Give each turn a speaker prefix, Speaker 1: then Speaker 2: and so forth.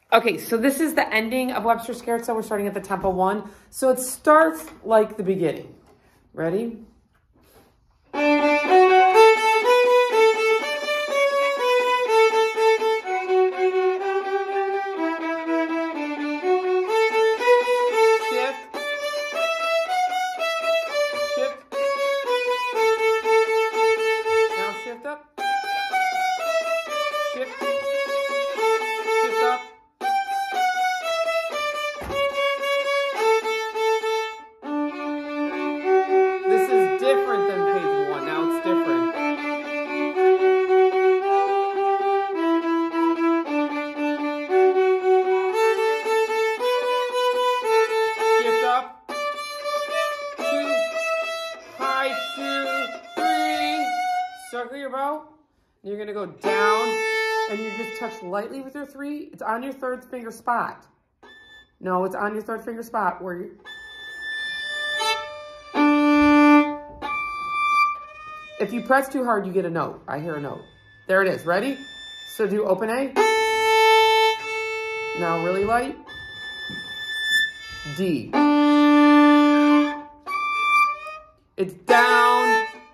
Speaker 1: Okay, so this is the ending of Webster Scherzo. We're starting at the tempo 1. So it starts like the beginning. Ready? Shift up, shift, shift up. This is different than page 1. Now it's different. Shift up, 2, high 2, 3. Circle your bow. You're going to go down, and you just touch lightly with your 3. It's on your 3rd finger spot. No, it's on your 3rd finger spot where you... If you press too hard, you get a note. I hear a note. There it is. Ready? So do open A. Now really light. D. It's down,